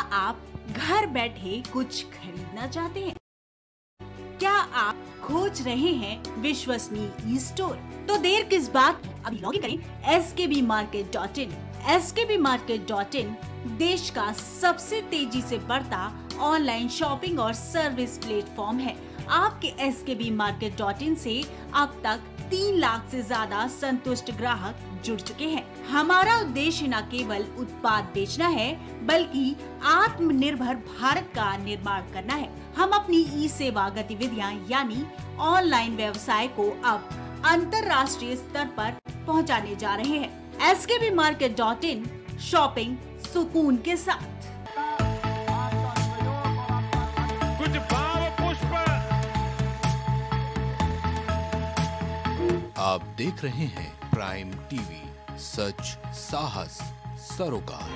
आप घर बैठे कुछ खरीदना चाहते हैं? क्या आप खोज रहे हैं विश्वसनीय ई स्टोर? तो देर किस बात, अभी लॉगिन करें skbmarket.in। skbmarket.in देश का सबसे तेजी से बढ़ता ऑनलाइन शॉपिंग और सर्विस प्लेटफॉर्म है। आपके skbmarket.in से अब तक 3 लाख से ज्यादा संतुष्ट ग्राहक जुड़ चुके हैं। हमारा उद्देश्य न केवल उत्पाद बेचना है, बल्कि आत्मनिर्भर भारत का निर्माण करना है। हम अपनी ई सेवा गतिविधियां यानी ऑनलाइन व्यवसाय को अब अंतर्राष्ट्रीय स्तर पर पहुंचाने जा रहे हैं। skbmarket.in, शॉपिंग सुकून के साथ। कुछ भाव पुष्प। आप देख रहे हैं प्राइम टीवी, सच साहस सरोकार।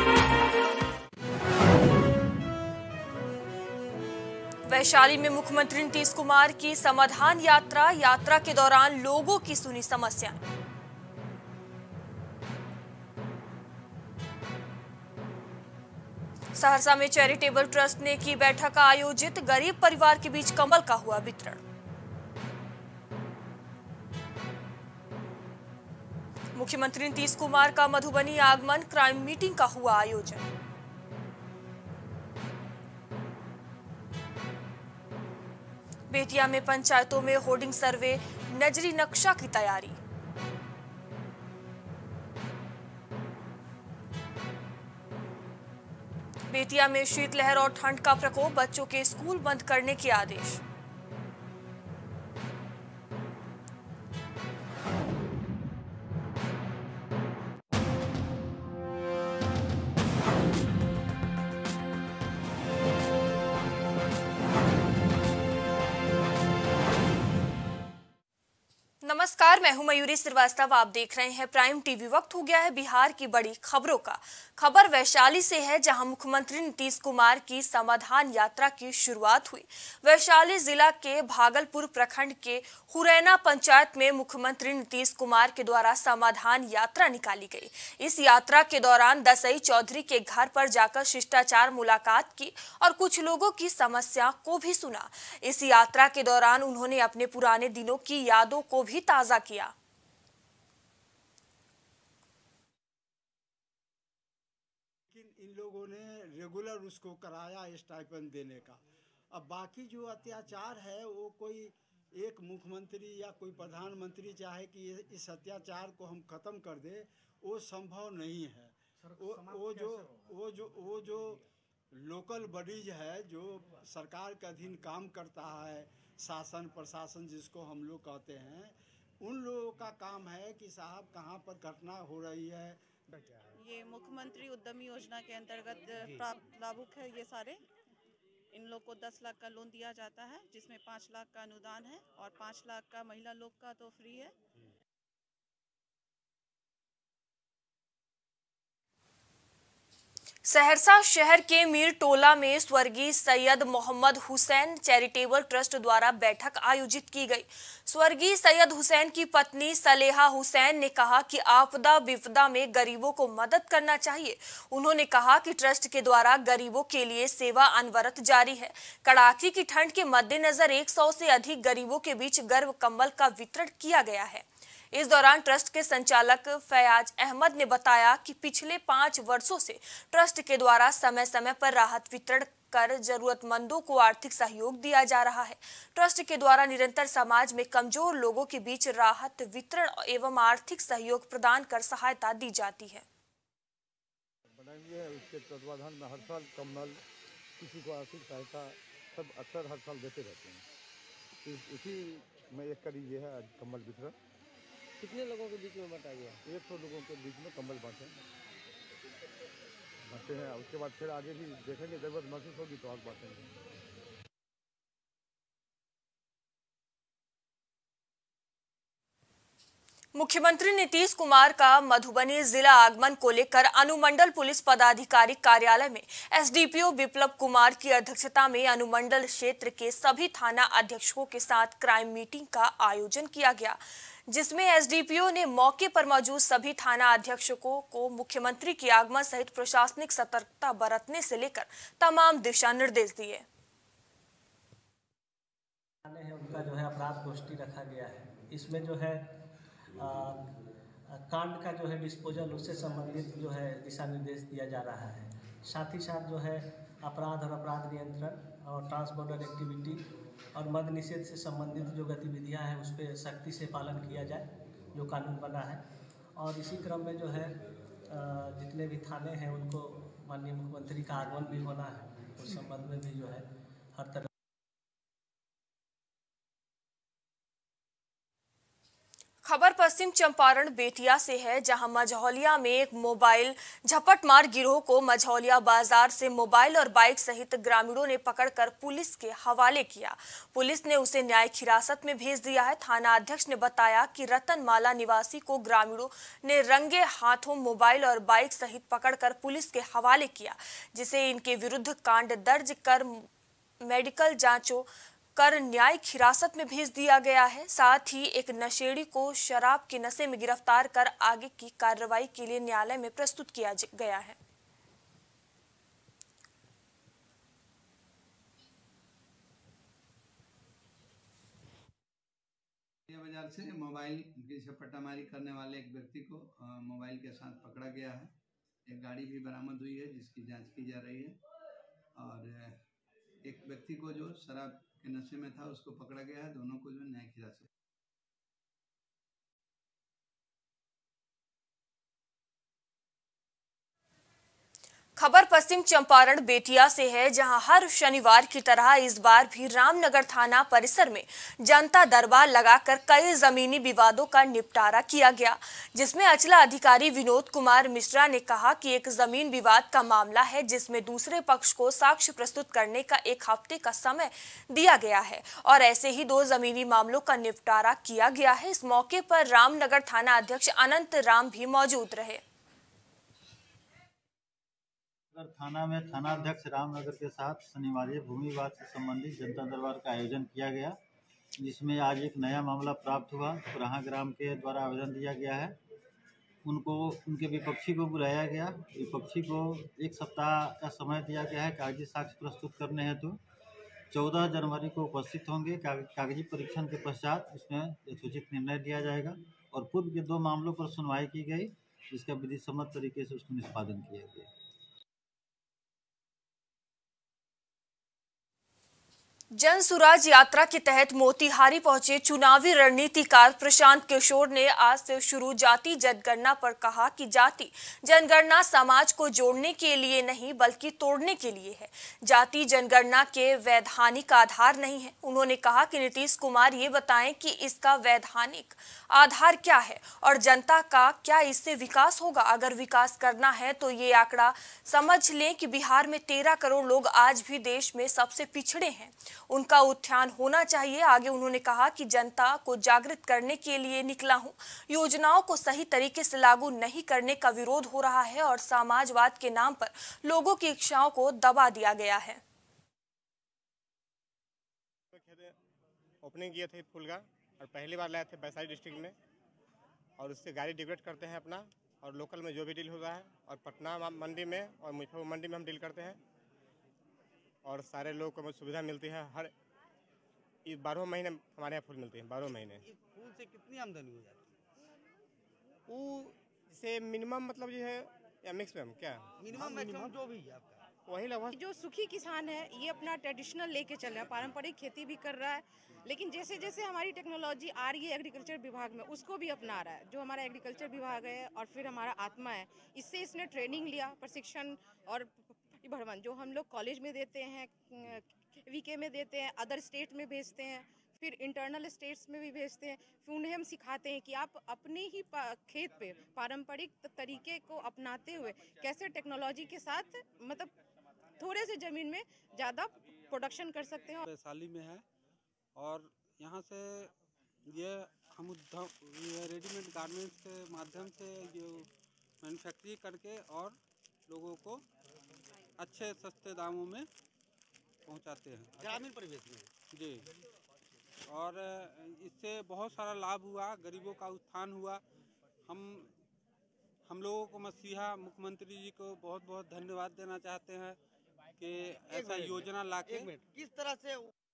वैशाली में मुख्यमंत्री नीतीश कुमार की समाधान यात्रा के दौरान लोगों की सुनी समस्याएं। सहरसा में चैरिटेबल ट्रस्ट ने की बैठक आयोजित, गरीब परिवार के बीच कंबल का हुआ वितरण। मुख्यमंत्री नीतीश कुमार का मधुबनी आगमन, क्राइम मीटिंग का हुआ आयोजन। बेतिया में पंचायतों में होर्डिंग सर्वे, नजरी नक्शा की तैयारी। बेतिया में शीतलहर और ठंड का प्रकोप, बच्चों के स्कूल बंद करने के आदेश। नमस्कार, मैं हूं मयूरी श्रीवास्तव। आप देख रहे हैं प्राइम टीवी। वक्त हो गया है बिहार की बड़ी खबरों का। खबर वैशाली से है, जहां मुख्यमंत्री नीतीश कुमार की समाधान यात्रा की शुरुआत हुई। वैशाली जिला के भागलपुर प्रखंड के हुरैना पंचायत में मुख्यमंत्री नीतीश कुमार के द्वारा समाधान यात्रा निकाली गई। इस यात्रा के दौरान दसई चौधरी के घर पर जाकर शिष्टाचार मुलाकात की और कुछ लोगों की समस्या को भी सुना। इस यात्रा के दौरान उन्होंने अपने पुराने दिनों की यादों को भी ताजा किया। लेकिन इन लोगों ने रेगुलर उसको कराया स्टाइपेंड देने का। अब बाकी जो अत्याचार है वो कोई एक मुख्यमंत्री या कोई प्रधानमंत्री चाहे कि इस अत्याचार को हम खत्म कर दे, वो संभव नहीं है। वो जो लोकल बॉडीज है जो सरकार के अधीन काम करता है, शासन प्रशासन जिसको हम लोग कहते हैं, उन लोगों का काम है कि साहब कहाँ पर घटना हो रही है। ये मुख्यमंत्री उद्यमी योजना के अंतर्गत प्राप्त लाभुक है। ये सारे इन लोग को 10 लाख का लोन दिया जाता है, जिसमें 5 लाख का अनुदान है और 5 लाख का महिला लोग का तो फ्री है। सहरसा शहर के मीर टोला में स्वर्गीय सैयद मोहम्मद हुसैन चैरिटेबल ट्रस्ट द्वारा बैठक आयोजित की गई। स्वर्गीय सैयद हुसैन की पत्नी सलेहा हुसैन ने कहा कि आपदा विपदा में गरीबों को मदद करना चाहिए। उन्होंने कहा कि ट्रस्ट के द्वारा गरीबों के लिए सेवा अनवरत जारी है। कड़ाके की ठंड के मद्देनजर 100 से अधिक गरीबों के बीच गर्म कंबल का वितरण किया गया है। इस दौरान ट्रस्ट के संचालक फयाज अहमद ने बताया कि पिछले 5 वर्षों से ट्रस्ट के द्वारा समय समय पर राहत वितरण कर जरूरतमंदों को आर्थिक सहयोग दिया जा रहा है। ट्रस्ट के द्वारा निरंतर समाज में कमजोर लोगों के बीच राहत वितरण एवं आर्थिक सहयोग प्रदान कर सहायता दी जाती है। उसके तत्वाधान में हर साल कम्बल, किसी को आर्थिक सहायता, सब अक्सर हर साल देते रहते हैं। उसी में एक कड़ी ये है कम्बल वितरण। कितने लोगों के बीच में बांटा गया? 100 लोगों के बीच में कम्बल बांटे हैं। उसके बाद फिर आगे भी देखेंगे, जरूरत महसूस होगी तो आगे बांटेंगे। मुख्यमंत्री नीतीश कुमार का मधुबनी जिला आगमन को लेकर अनुमंडल पुलिस पदाधिकारी कार्यालय में एसडीपीओ विप्लव कुमार की अध्यक्षता में अनुमंडल क्षेत्र के सभी थाना अध्यक्षों के साथ क्राइम मीटिंग का आयोजन किया गया। जिसमें एसडीपीओ ने मौके पर मौजूद सभी थाना अध्यक्षकों को मुख्यमंत्री के आगमन सहित प्रशासनिक सतर्कता बरतने से लेकर तमाम दिशा निर्देश दिए। उनका जो है अपराध गोष्ठी रखा गया है। इसमें जो है कांड का जो है डिस्पोजल उससे संबंधित जो है दिशा निर्देश दिया जा रहा है। साथ ही साथ जो है अपराध और अपराध नियंत्रण और ट्रांसबॉर्डर एक्टिविटी और मद्य निषेध से संबंधित जो गतिविधियां हैं उस पर सख्ती से पालन किया जाए जो कानून बना है। और इसी क्रम में जो है जितने भी थाने हैं उनको माननीय मुख्यमंत्री का आगमन भी होना है, उस संबंध में भी जो है हर तरह। खबर पश्चिम चंपारण बेतिया से है, जहां मझौलिया में एक मोबाइल झपटमार गिरोह को मझौलिया बाजार से मोबाइल और बाइक सहित ग्रामीणों ने पकड़कर पुलिस के हवाले किया। पुलिस ने उसे न्यायिक हिरासत में भेज दिया है। थाना अध्यक्ष ने बताया कि रतनमाला निवासी को ग्रामीणों ने रंगे हाथों मोबाइल और बाइक सहित पकड़कर पुलिस के हवाले किया, जिसे इनके विरुद्ध कांड दर्ज कर मेडिकल जांचों कर न्यायिक हिरासत में भेज दिया गया है। साथ ही एक नशेड़ी को शराब के नशे में गिरफ्तार कर आगे की कार्रवाई के लिए न्यायालय में प्रस्तुत किया गया है। बाजार से मोबाइल की झपटमारी करने वाले एक व्यक्ति को मोबाइल के साथ पकड़ा गया है। एक गाड़ी भी बरामद हुई है जिसकी जांच की जा रही है, और एक व्यक्ति को जो शराब के नशे में था उसको पकड़ा गया है। दोनों को जो न्यायिक हिरासत। खबर पश्चिम चंपारण बेतिया से है, जहां हर शनिवार की तरह इस बार भी रामनगर थाना परिसर में जनता दरबार लगाकर कई जमीनी विवादों का निपटारा किया गया, जिसमें अंचला अधिकारी विनोद कुमार मिश्रा ने कहा कि एक जमीन विवाद का मामला है जिसमें दूसरे पक्ष को साक्ष्य प्रस्तुत करने का 1 हफ्ते का समय दिया गया है और ऐसे ही 2 जमीनी मामलों का निपटारा किया गया है। इस मौके पर रामनगर थाना अध्यक्ष अनंत राम भी मौजूद रहे। थाना में थानाध्यक्ष रामनगर के साथ शनिवार भूमि विवाद से संबंधित जनता दरबार का आयोजन किया गया, जिसमें आज एक नया मामला प्राप्त हुआ। पुराहा ग्राम के द्वारा आवेदन दिया गया है, उनके विपक्षी को बुलाया गया। विपक्षी को 1 सप्ताह का समय दिया गया है कागजी साक्ष्य प्रस्तुत करने हेतु। 14 जनवरी को उपस्थित होंगे। कागजी परीक्षण के पश्चात इसमें यथोचित निर्णय लिया जाएगा। और पूर्व के 2 मामलों पर सुनवाई की गई, जिसका विधि सम्मत तरीके से उसको निष्पादन किया गया। जन सुराज यात्रा के तहत मोतिहारी पहुंचे चुनावी रणनीतिकार प्रशांत किशोर ने आज से शुरू जाति जनगणना पर कहा कि जाति जनगणना समाज को जोड़ने के लिए नहीं बल्कि तोड़ने के लिए है। जाति जनगणना के वैधानिक आधार नहीं है। उन्होंने कहा कि नीतीश कुमार ये बताएं कि इसका वैधानिक आधार क्या है और जनता का क्या इससे विकास होगा। अगर विकास करना है तो ये आंकड़ा समझ लें कि बिहार में 13 करोड़ लोग आज भी देश में सबसे पिछड़े हैं, उनका उत्थान होना चाहिए। आगे उन्होंने कहा कि जनता को जागृत करने के लिए निकला हूं। योजनाओं को सही तरीके से लागू नहीं करने का विरोध हो रहा है और समाजवाद के नाम पर लोगों की इच्छाओं को दबा दिया गया है। ओपनिंग किए थे फूल का, और पहली बार लाए थे वैशाली डिस्ट्रिक्ट में, और उससे गाड़ी डिग्रेड करते हैं अपना, और लोकल में जो भी डील होता है, और पटना मंडी में और मुजफ्फरपुर मंडी में हम डील करते हैं, और सारे लोगों को सुविधा मिलती है। हर 12 महीने हमारे यहाँ फूल मिलते हैं। 12 महीने फूल से कितनी आमदनी हो जाती है? फूल से मिनिमम मतलब जो है या मिक्स में क्या मिनिमम जो भी है आपका वही लगभग। जो सुखी किसान है ये अपना ट्रेडिशनल लेके चल रहा है, पारंपरिक खेती भी कर रहा है, लेकिन जैसे जैसे हमारी टेक्नोलॉजी आ रही है एग्रीकल्चर विभाग में उसको भी अपना रहा है। जो हमारा एग्रीकल्चर विभाग है और फिर हमारा आत्मा है, इससे इसने ट्रेनिंग लिया, प्रशिक्षण और भ्रमण जो हम लोग कॉलेज में देते हैं, वीके में देते हैं, अदर स्टेट में भेजते हैं, फिर इंटरनल स्टेट्स में भी भेजते हैं। फिर उन्हें हम सिखाते हैं कि आप अपने ही खेत पे पारंपरिक तरीके को अपनाते हुए कैसे टेक्नोलॉजी के साथ मतलब थोड़े से ज़मीन में ज़्यादा प्रोडक्शन कर सकते हैं। वैशाली में है, और यहाँ से ये हम ये रेडीमेड गारमेंट्स के माध्यम से जो मैन्युफैक्चरिंग करके और लोगों को अच्छे सस्ते दामों में पहुंचाते हैं। ग्रामीण परिवेश में जी। और इससे बहुत सारा लाभ हुआ, गरीबों का उत्थान हुआ। हम लोगों को मसीहा मुख्यमंत्री जी को बहुत बहुत धन्यवाद देना चाहते हैं कि ऐसा योजना लाके किस तरह से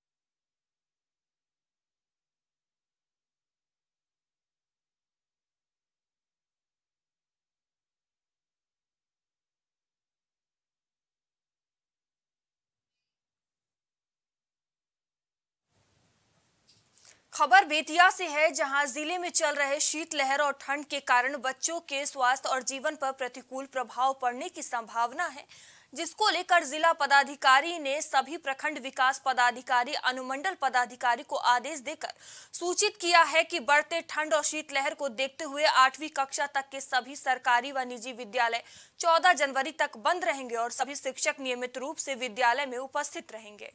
खबर बेतिया से है, जहां जिले में चल रहे शीतलहर और ठंड के कारण बच्चों के स्वास्थ्य और जीवन पर प्रतिकूल प्रभाव पड़ने की संभावना है, जिसको लेकर जिला पदाधिकारी ने सभी प्रखंड विकास पदाधिकारी, अनुमंडल पदाधिकारी को आदेश देकर सूचित किया है कि बढ़ते ठंड और शीतलहर को देखते हुए 8वीं कक्षा तक के सभी सरकारी व निजी विद्यालय 14 जनवरी तक बंद रहेंगे और सभी शिक्षक नियमित रूप से विद्यालय में उपस्थित रहेंगे।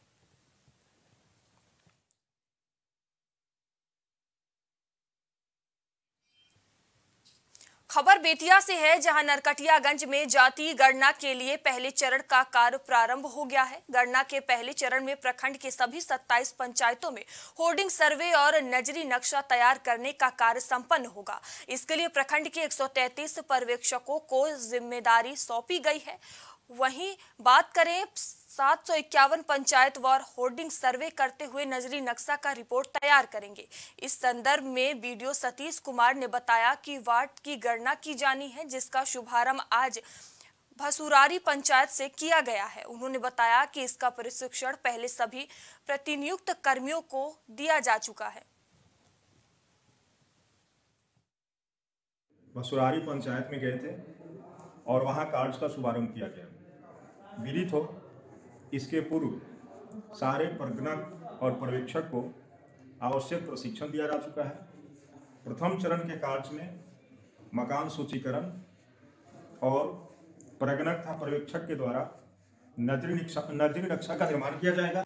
खबर बेतिया से है, जहां नरकटियागंज में जाति गणना के लिए पहले चरण का कार्य प्रारंभ हो गया है। गणना के पहले चरण में प्रखंड के सभी 27 पंचायतों में होर्डिंग सर्वे और नजरी नक्शा तैयार करने का कार्य संपन्न होगा। इसके लिए प्रखंड के 133 पर्यवेक्षकों को जिम्मेदारी सौंपी गई है। वहीं बात करें 751 पंचायत वार होर्डिंग सर्वे करते हुए नजरी नक्शा का रिपोर्ट तैयार करेंगे। इस संदर्भ में बीडीओ सतीश कुमार ने बताया कि वार्ड की गणना की जानी है, जिसका शुभारंभ आज भसुरारी पंचायत से किया गया है। उन्होंने बताया कि इसका प्रशिक्षण पहले सभी प्रतिनियुक्त कर्मियों को दिया जा चुका है। भसुरारी पंचायत में गए थे और वहां कार्य का शुभारंभ किया गया। विदित हो, इसके पूर्व सारे प्रगणक और पर्यवेक्षक को आवश्यक प्रशिक्षण दिया जा चुका है। प्रथम चरण के कार्य में मकान सूचीकरण और प्रगणक तथा पर्यवेक्षक के द्वारा नजरी नक्शा का निर्माण किया जाएगा।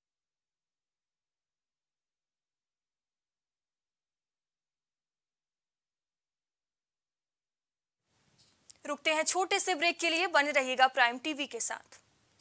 रुकते हैं छोटे से ब्रेक के लिए, बने रहिएगा प्राइम टीवी के साथ।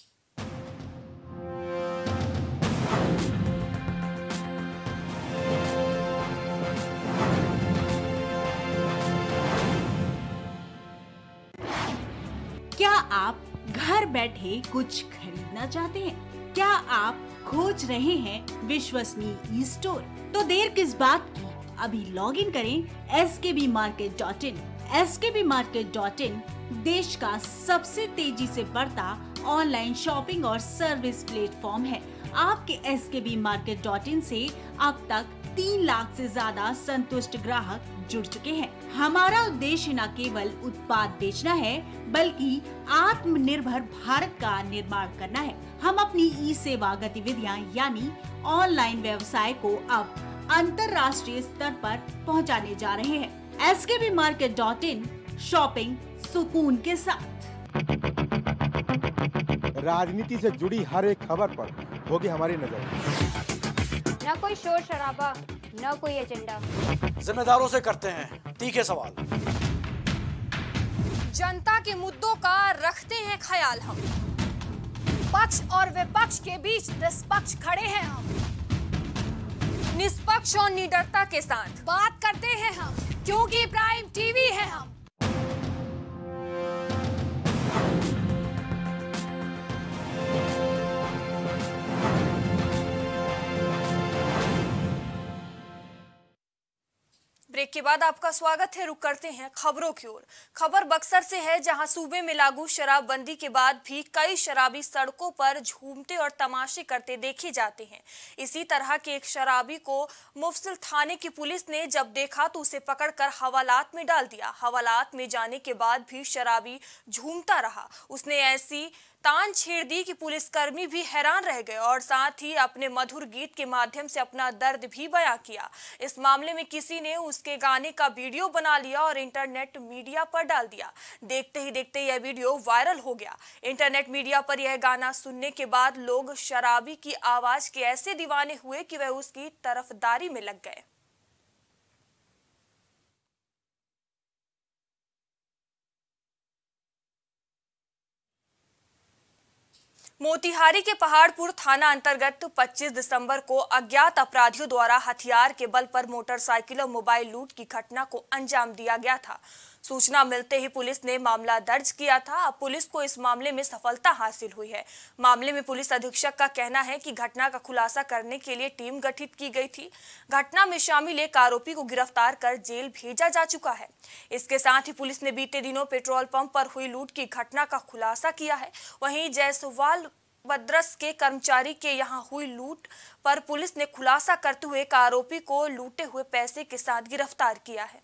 क्या आप घर बैठे कुछ खरीदना चाहते हैं? क्या आप खोज रहे हैं विश्वसनीय स्टोर? तो देर किस बात की, अभी लॉग इन करें skbmarket.in। skbmarket.in देश का सबसे तेजी से बढ़ता ऑनलाइन शॉपिंग और सर्विस प्लेटफॉर्म है। आपके skbmarket.in से अब तक 3 लाख से ज्यादा संतुष्ट ग्राहक जुड़ चुके हैं। हमारा उद्देश्य न केवल उत्पाद बेचना है, बल्कि आत्मनिर्भर भारत का निर्माण करना है। हम अपनी ई सेवा गतिविधियां यानी ऑनलाइन व्यवसाय को अब अंतर्राष्ट्रीय स्तर पर पहुंचाने जा रहे हैं। skbmarket.in, शॉपिंग सुकून के साथ। राजनीति से जुड़ी हर एक खबर पर होगी हमारी नजर। न कोई शोर शराबा, न कोई एजेंडा, जिम्मेदारों से करते हैं तीखे सवाल। जनता के मुद्दों का रखते हैं ख्याल हम, पक्ष और विपक्ष के बीच निष्पक्ष खड़े हैं हम, निष्पक्ष और निडरता के साथ बात करते हैं हम, क्योंकि प्राइम टीवी है हम। ब्रेक के बाद आपका स्वागत है। रुक करते हैं खबरों की ओर। खबर बक्सर से है, जहां सूबे में लागू शराबबंदी के बाद भी कई शराबी सड़कों पर झूमते और तमाशे करते देखे जाते हैं। इसी तरह के एक शराबी को मुफस्सिल थाने की पुलिस ने जब देखा तो उसे पकड़कर हवालात में डाल दिया। हवालात में जाने के बाद भी शराबी झूमता रहा। उसने ऐसी तान छेड़ दी कि पुलिसकर्मी भी हैरान रह गए और साथ ही अपने मधुर गीत के माध्यम से अपना दर्द भी बयां किया। इस मामले में किसी ने उसके गाने का वीडियो बना लिया और इंटरनेट मीडिया पर डाल दिया। देखते ही देखते यह वीडियो वायरल हो गया। इंटरनेट मीडिया पर यह गाना सुनने के बाद लोग शराबी की आवाज के ऐसे दीवाने हुए कि वह उसकी तरफदारी में लग गए। मोतिहारी के पहाड़पुर थाना अंतर्गत 25 दिसंबर को अज्ञात अपराधियों द्वारा हथियार के बल पर मोटरसाइकिल और मोबाइल लूट की घटना को अंजाम दिया गया था। सूचना मिलते ही पुलिस ने मामला दर्ज किया था। अब पुलिस को इस मामले में सफलता हासिल हुई है। मामले में पुलिस अधीक्षक का कहना है कि घटना का खुलासा करने के लिए टीम गठित की गई थी। घटना में शामिल एक आरोपी को गिरफ्तार कर जेल भेजा जा चुका है। इसके साथ ही पुलिस ने बीते दिनों पेट्रोल पंप पर हुई लूट की घटना का खुलासा किया है। वहीं जायसवाल बद्रस के कर्मचारी के यहां हुई लूट पर पुलिस ने खुलासा करते हुए एक आरोपी को लूटे हुए पैसे के साथ गिरफ्तार किया है।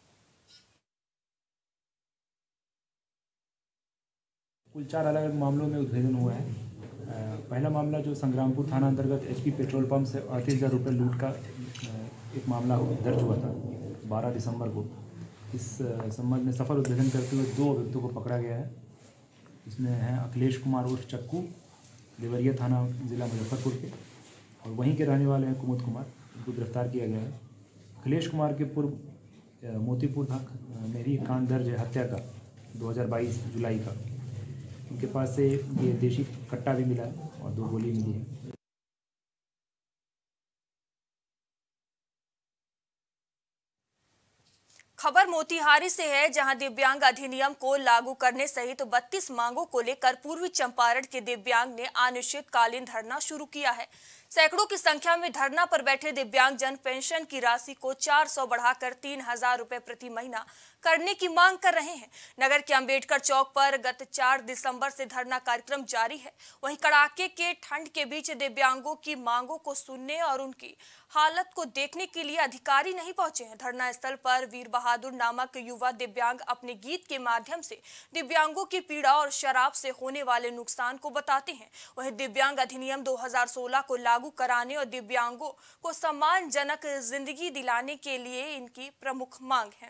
कुल 4 अलग अलग मामलों में उद्भेदन हुआ है। पहला मामला जो संग्रामपुर थाना अंतर्गत HP पेट्रोल पंप से 38,000 रुपये लूट का एक मामला दर्ज हुआ था 12 दिसंबर को। इस संबंध में सफल उद्भेदन करते हुए 2 व्यक्तियों को पकड़ा गया है। इसमें हैं अखिलेश कुमार उर्फ चक्कू, देवरिया थाना जिला मुजफ्फरपुर के, और वहीं के रहने वाले हैं कुमुद कुमार, इनको गिरफ्तार किया गया है। अखिलेश कुमार के पूर्व मोतीपुर में भी कांड दर्ज है हत्या का 2022 जुलाई का। उनके पास से ये देशी कट्टा भी मिला है और 2 गोली मिली है। खबर मोतिहारी से है, जहां दिव्यांग अधिनियम को लागू करने सहित 32 मांगों को लेकर पूर्वी चंपारण के दिव्यांग ने अनिश्चितकालीन धरना शुरू किया है। सैकड़ों की संख्या में धरना पर बैठे दिव्यांग जन पेंशन की राशि को 400 बढ़ाकर 3,000 रुपए प्रति महीना करने की मांग कर रहे हैं। नगर के अंबेडकर चौक पर गत 4 दिसंबर से धरना कार्यक्रम जारी है। वहीं कड़ाके के ठंड के बीच दिव्यांगों की मांगों को सुनने और उनकी हालत को देखने के लिए अधिकारी नहीं पहुंचे हैं। धरना स्थल पर वीर बहादुर नामक युवा दिव्यांग अपने गीत के माध्यम से दिव्यांगों की पीड़ा और शराब से होने वाले नुकसान को बताते हैं। वहीं दिव्यांग अधिनियम 2016 को लागू कराने और दिव्यांगों को सम्मानजनक जिंदगी दिलाने के लिए इनकी प्रमुख मांग है।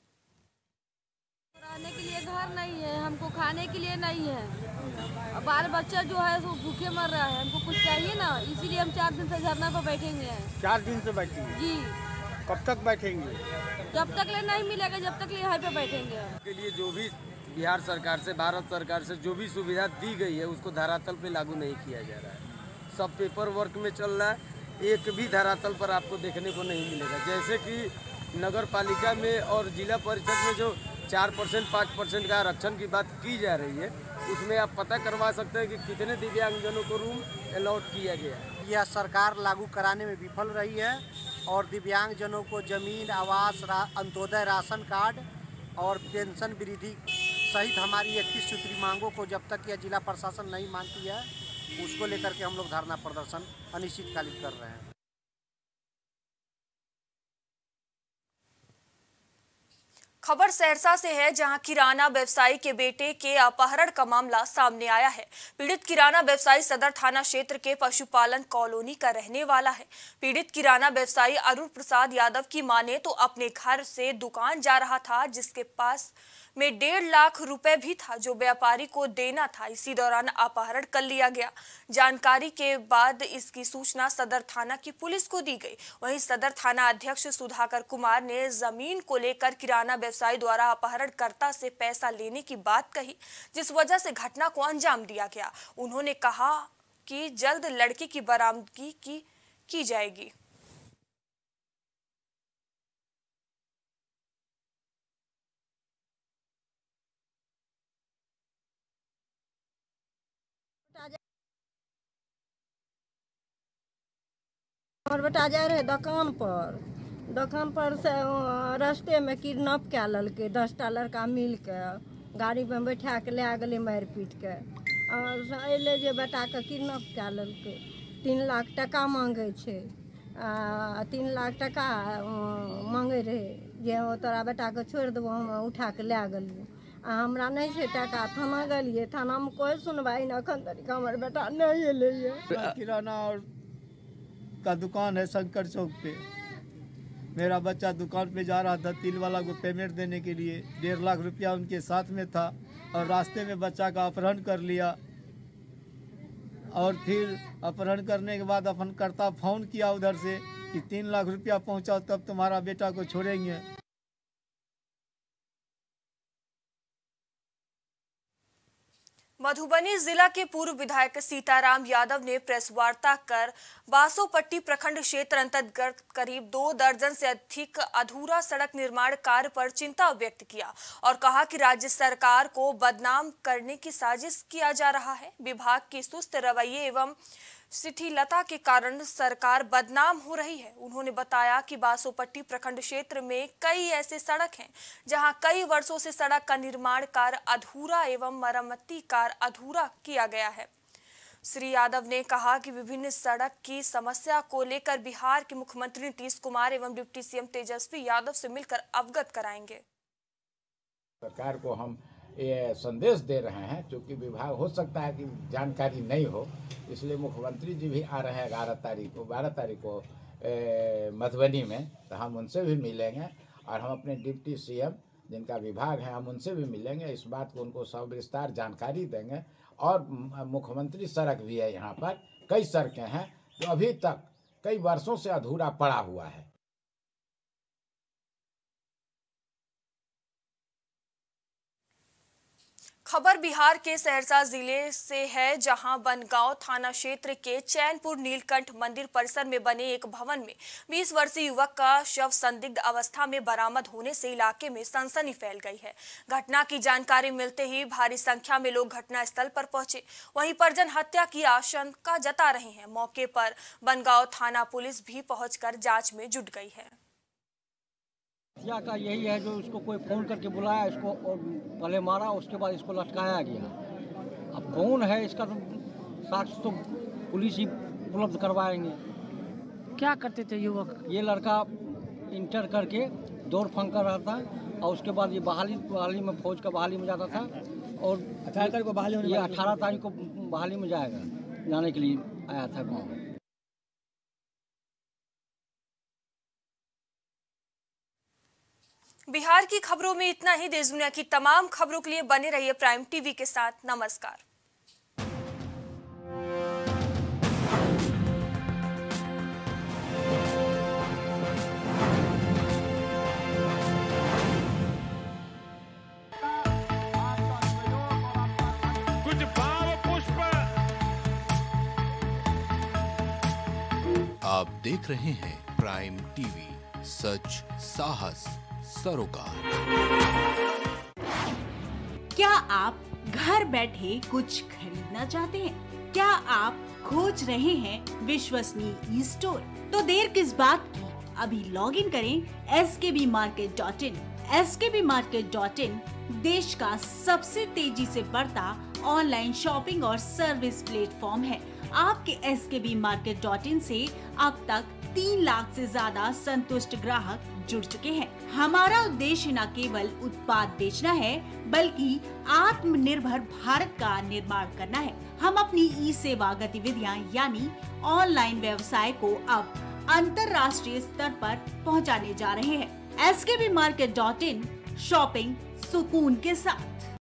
रहने के लिए घर नहीं है, हमको खाने के लिए नहीं है, बाल बच्चा जो है वो भूखे मर रहा है, हमको कुछ चाहिए ना, इसीलिए हम 4 दिन से धरना पर बैठेंगे। 4 दिन से बैठेंगे जी। कब तक बैठेंगे? जब तक ले नहीं मिलेगा, जब तक ले यहाँ पे बैठेंगे। के लिए जो भी बिहार सरकार से, भारत सरकार से जो भी सुविधा दी गई है उसको धरातल पे लागू नहीं किया जा रहा है। सब पेपर वर्क में चल रहा है, एक भी धरातल पर आपको देखने को नहीं मिलेगा। जैसे कि नगर पालिका में और जिला परिषद में जो 4% 5% का आरक्षण की बात की जा रही है, उसमें आप पता करवा सकते हैं कि कितने दिव्यांगजनों को रूम अलॉट किया गया है। यह सरकार लागू कराने में विफल रही है और दिव्यांगजनों को जमीन, आवास, अंत्योदय राशन कार्ड और पेंशन वृद्धि सहित हमारी 31 सूत्री मांगों को जब तक यह जिला प्रशासन नहीं मानती है, उसको लेकर के हम लोग धरना प्रदर्शन अनिश्चितकालीन कर रहे हैं। खबर सहरसा से है, जहां किराना व्यवसायी के बेटे के अपहरण का मामला सामने आया है। पीड़ित किराना व्यवसायी सदर थाना क्षेत्र के पशुपालन कॉलोनी का रहने वाला है। पीड़ित किराना व्यवसायी अरुण प्रसाद यादव की माने तो अपने घर से दुकान जा रहा था, जिसके पास में 1.5 लाख रुपए भी था जो व्यापारी को देना था। इसी दौरान अपहरण कर लिया गया। जानकारी के बाद इसकी सूचना सदर थाना की पुलिस को दी गई। वहीं सदर थाना अध्यक्ष सुधाकर कुमार ने जमीन को लेकर किराना व्यवसायी द्वारा अपहरणकर्ता से पैसा लेने की बात कही, जिस वजह से घटना को अंजाम दिया गया। उन्होंने कहा कि जल्द लड़के की बरामदगी की जाएगी। और बेटा जा रहे दुकान पर से रास्ते में किडनैप क्या ललके 10टा लड़का मिल के गाड़ी में बैठा के ले गए मारि पीट के, और अइले जे बेटा के किडनैप क्या ललके 3 लाख टका मांगे छे। 3 लाख टका मांगे रहे जे तोरा बेटा के छोड़ देबो, हम उठा के ले गेलिए। हमरा नहीं छे टका, थाना गलिए, थाना में कोई सुनवाई ना, अखन तक हमर बेटा नहीं एले। किराना और का दुकान है शंकर चौक पे। मेरा बच्चा दुकान पे जा रहा था, तिल वाला को पेमेंट देने के लिए 1.5 लाख रुपया उनके साथ में था, और रास्ते में बच्चा का अपहरण कर लिया। और फिर अपहरण करने के बाद अपहरणकर्ता फोन किया उधर से कि 3 लाख रुपया पहुंचाओ तब तुम्हारा बेटा को छोड़ेंगे। मधुबनी जिला के पूर्व विधायक सीताराम यादव ने प्रेस वार्ता कर बासोपट्टी प्रखंड क्षेत्र अंतर्गत करीब 2 दर्जन से अधिक अधूरा सड़क निर्माण कार्य पर चिंता व्यक्त किया और कहा कि राज्य सरकार को बदनाम करने की साजिश किया जा रहा है। विभाग की सुस्त रवैये एवं शिथिलता के कारण सरकार बदनाम हो रही है। उन्होंने बताया कि बासोपट्टी प्रखंड क्षेत्र में कई ऐसे सड़क हैं जहां कई वर्षों से सड़क का निर्माण कार्य अधूरा एवं मरम्मती कार्य अधूरा किया गया है। श्री यादव ने कहा कि विभिन्न सड़क की समस्या को लेकर बिहार के मुख्यमंत्री नीतीश कुमार एवं डिप्टी सीएम तेजस्वी यादव से मिलकर अवगत कराएंगे। सरकार को हम ये संदेश दे रहे हैं, क्योंकि विभाग हो सकता है कि जानकारी नहीं हो, इसलिए मुख्यमंत्री जी भी आ रहे हैं 12 तारीख को मधुबनी में, तो हम उनसे भी मिलेंगे और हम अपने डिप्टी सीएम जिनका विभाग है हम उनसे भी मिलेंगे, इस बात को उनको सविस्तार जानकारी देंगे। और मुख्यमंत्री सड़क भी है, यहाँ पर कई सड़कें हैं जो अभी तक कई वर्षों से अधूरा पड़ा हुआ है। खबर बिहार के सहरसा जिले से है, जहां बनगांव थाना क्षेत्र के चैनपुर नीलकंठ मंदिर परिसर में बने एक भवन में 20 वर्षीय युवक का शव संदिग्ध अवस्था में बरामद होने से इलाके में सनसनी फैल गई है। घटना की जानकारी मिलते ही भारी संख्या में लोग घटनास्थल पर पहुंचे, वहीं परिजन हत्या की आशंका जता रहे हैं। मौके पर बनगांव थाना पुलिस भी पहुंचकर जांच में जुट गई है। हत्या का यही है जो उसको कोई फोन करके बुलाया, इसको पहले मारा, उसके बाद इसको लटकाया गया। अब कौन है इसका तो साक्ष्य तो पुलिस ही उपलब्ध करवाएंगे। क्या करते थे युवक? ये लड़का इंटर करके दौड़ फंक कर रहा था और उसके बाद ये बहाली में फौज का बहाली में जाता था और 18 तारीख को बहाली होने, ये 18 तारीख को बहाली में जाएगा, जाने के लिए आया था गाँव। बिहार की खबरों में इतना ही। देश दुनिया की तमाम खबरों के लिए बने रहिए प्राइम टीवी के साथ। नमस्कार। कुछ भाव पुष्प। आप देख रहे हैं प्राइम टीवी, सच साहस सरोकार। क्या आप घर बैठे कुछ खरीदना चाहते हैं? क्या आप खोज रहे हैं विश्वसनीय स्टोर? तो देर किस बात की, अभी लॉग इन करें skbmarket.in। skbmarket.in देश का सबसे तेजी से बढ़ता ऑनलाइन शॉपिंग और सर्विस प्लेटफॉर्म है। आपके skbmarket.in से अब तक 3 लाख से ज्यादा संतुष्ट ग्राहक जुड़ चुके हैं। हमारा उद्देश्य न केवल उत्पाद बेचना है, बल्कि आत्मनिर्भर भारत का निर्माण करना है। हम अपनी ई सेवा गतिविधियां यानी ऑनलाइन व्यवसाय को अब अंतर्राष्ट्रीय स्तर पर पहुंचाने जा रहे हैं। skbmarket.in शॉपिंग सुकून के साथ।